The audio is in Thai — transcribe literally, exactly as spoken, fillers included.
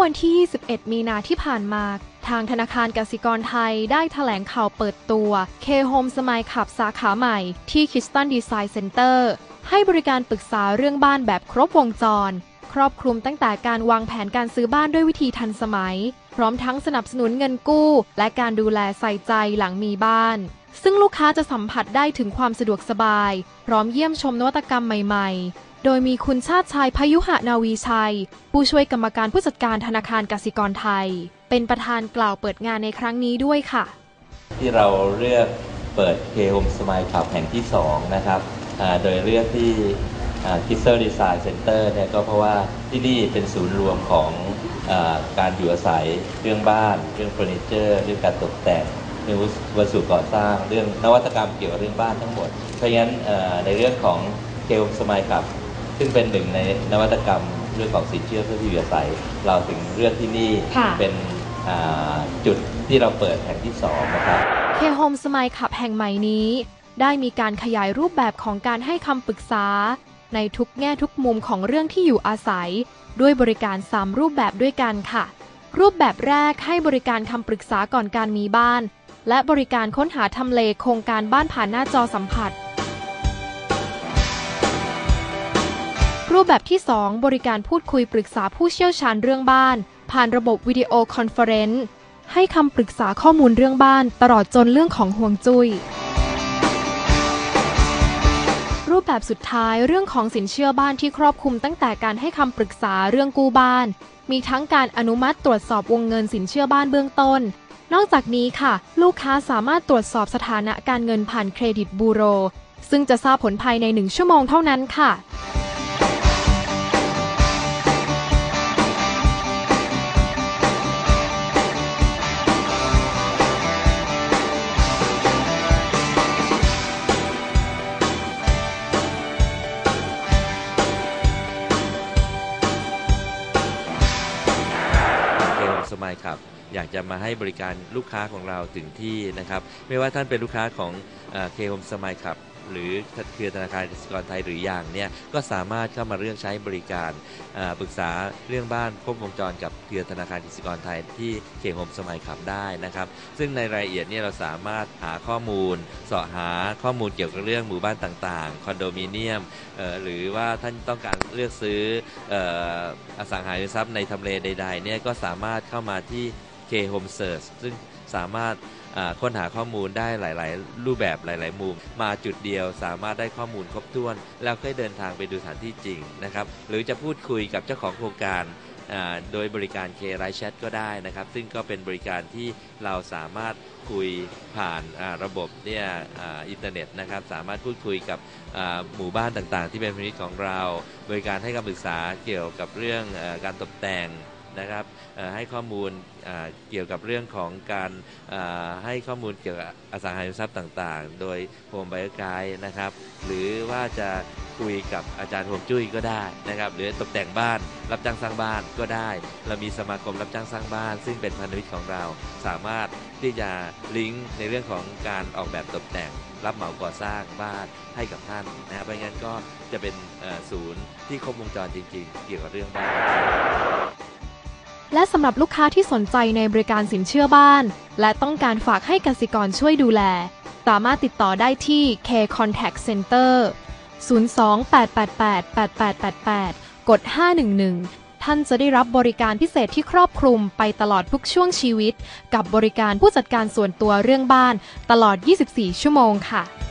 วันที่ ยี่สิบเอ็ด มีนาที่ผ่านมาทางธนาคารกสิกรไทยได้แถลงข่าวเปิดตัว K Home Smile Club สาขาใหม่ที่ Keystone Design Center ให้บริการปรึกษาเรื่องบ้านแบบครบวงจรครอบคลุมตั้งแต่การวางแผนการซื้อบ้านด้วยวิธีทันสมัยพร้อมทั้งสนับสนุนเงินกู้และการดูแลใส่ใจหลังมีบ้านซึ่งลูกค้าจะสัมผัสได้ถึงความสะดวกสบายพร้อมเยี่ยมชมนวัตกรรมใหม่ๆโดยมีคุณชาติชายพยุหนาวีชัยผู้ช่วยกรรมการผู้จัดการธนาคารกสิกรไทยเป็นประธานกล่าวเปิดงานในครั้งนี้ด้วยค่ะที่เราเลือกเปิด K Home Smile Club แห่งที่สองนะครับโดยเลือกที่ Keystone Design Center เนี่ยก็เพราะว่าที่นี่เป็นศูนย์รวมของการอยู่อาศัยเรื่องบ้านเรื่องเฟอร์นิเจอร์เรื่องการตกแต่งเรื่องวัสดุก่อสร้างเรื่องนวัตกรรมเกี่ยวกับเรื่องบ้านทั้งหมดเพราะฉะนั้นในเรื่องของ K Home Smile Club ซึ่งเป็นหนึ่งในนวัตกรรมเรื่องของสินเชื่อเพื่อที่อยู่อาศัยเราถึงเลือกที่นี่เป็นจุดที่เราเปิดแห่งที่สองนะครับ K Home Smile Club แห่งใหม่นี้ได้มีการขยายรูปแบบของการให้คำปรึกษาในทุกแง่ทุกมุมของเรื่องที่อยู่อาศัยด้วยบริการสามรูปแบบด้วยกันค่ะรูปแบบแรกให้บริการคำปรึกษาก่อนการมีบ้านและบริการค้นหาทำเลโครงการบ้านผ่านหน้าจอสัมผัสรูปแบบที่สองบริการพูดคุยปรึกษาผู้เชี่ยวชาญเรื่องบ้านผ่านระบบวิดีโอคอนเฟอเรนซ์ให้คำปรึกษาข้อมูลเรื่องบ้านตลอดจนเรื่องของฮวงจุ้ยรูปแบบสุดท้ายเรื่องของสินเชื่อบ้านที่ครอบคลุมตั้งแต่การให้คำปรึกษาเรื่องกู้บ้านมีทั้งการอนุมัติตรวจสอบวงเงินสินเชื่อบ้านเบื้องต้นนอกจากนี้ค่ะลูกค้าสามารถตรวจสอบสถานะการเงินผ่านเครดิตบูโรซึ่งจะทราบผลภายในหนึ่งชั่วโมงเท่านั้นค่ะสมัยครับอยากจะมาให้บริการลูกค้าของเราถึงที่นะครับไม่ว่าท่านเป็นลูกค้าของ K Home Smile Club หรือเครือธนาคารกสิกรไทยหรืออย่างเนี่ยก็สามารถเข้ามาเรื่องใช้บริการปรึกษาเรื่องบ้านครบวงจรกับเครือธนาคารกสิกรไทยที่ K Home Smile Club ได้นะครับซึ่งในรายละเอียดเนี่ยเราสามารถหาข้อมูลเสาะหาข้อมูลเกี่ยวกับเรื่องหมู่บ้านต่างๆคอนโดมิเนียมหรือว่าท่านต้องการเลือกซื้ออสังหาริมทรัพย์ในทำเลใดๆเนี่ยก็สามารถเข้ามาที่ K Home Search ซึ่งสามารถค้นหาข้อมูลได้หลายๆรูปแบบหลายๆมุมมาจุดเดียวสามารถได้ข้อมูลครบถ้วนแล้วก็เดินทางไปดูสถานที่จริงนะครับหรือจะพูดคุยกับเจ้าของโครงการโดยบริการ K Live Chat ก็ได้นะครับซึ่งก็เป็นบริการที่เราสามารถคุยผ่านระบบเนี่ยอินเทอร์เน็ตนะครับสามารถพูดคุยกับหมู่บ้านต่างๆที่เป็นพันธมิตรของเราบริการให้คำปรึกษาเกี่ยวกับเรื่องการตกแต่งนะครับให้ข้อมูลเกี่ยวกับเรื่องของการให้ข้อมูลเกี่ยวกับอสังหาริมทรัพย์ต่างๆโดยโฮมไบเออร์ไกด์นะครับหรือว่าจะคุยกับอาจารย์ฮวงจุ้ยก็ได้นะครับหรือตกแต่งบ้านรับจ้างสร้างบ้านก็ได้เรามีสมาคมรับจ้างสร้างบ้านซึ่งเป็นพันธมิตรของเราสามารถที่จะลิงก์ในเรื่องของการออกแบบตกแต่งรับเหมาก่อสร้างบ้านให้กับท่านนะครับเพราะงั้นก็จะเป็นศูนย์ที่ครบวงจรจริงๆเกี่ยวกับเรื่องบ้านและสำหรับลูกค้าที่สนใจในบริการสินเชื่อบ้านและต้องการฝากให้กสิกรช่วยดูแลสามารถติดต่อได้ที่ K Contact Center ศูนย์ สอง แปด แปด แปด แปด แปด แปด แปด กด ห้า หนึ่ง หนึ่ง ท่านจะได้รับบริการพิเศษที่ครอบคลุมไปตลอดทุกช่วงชีวิตกับบริการผู้จัดการส่วนตัวเรื่องบ้านตลอด ยี่สิบสี่ ชั่วโมงค่ะ